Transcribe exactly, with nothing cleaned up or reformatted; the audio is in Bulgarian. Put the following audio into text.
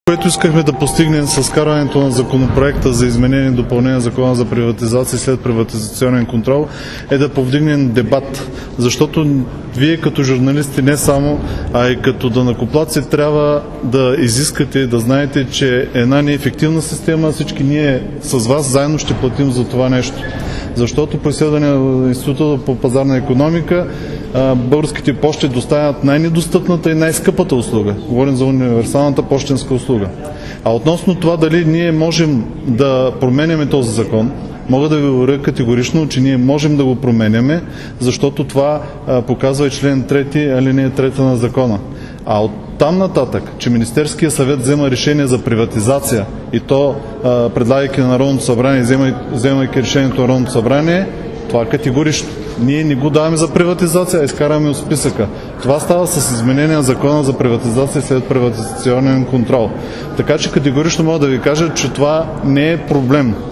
Което искахме да постигнем с карането на законопроекта за изменение и допълнение на закона за приватизация и след приватизационен контрол е да повдигнем дебат, защото вие като журналисти не само, а и като данъкоплатци трябва да изискате и да знаете, че една неефективна система, всички ние с вас заедно ще платим за това нещо. Защото по изследване на Института по пазарна икономика българските пощи доставят най-недостъпната и най-скъпата услуга. Говорим за универсалната пощенска услуга. А относно това дали ние можем да променяме този закон, мога да ви уверя категорично, че ние можем да го променяме, защото това показва и член трети, алинея трета на закона. А от там нататък, че Министерския съвет взема решение за приватизация и то предлагайки на Народното събрание, вземайки решението на Народното събрание, това категорично. Ние не го даваме за приватизация, а изкараме от списъка. Това става с изменение на закона за приватизация след приватизационен контрол. Така че категорично мога да ви кажа, че това не е проблем.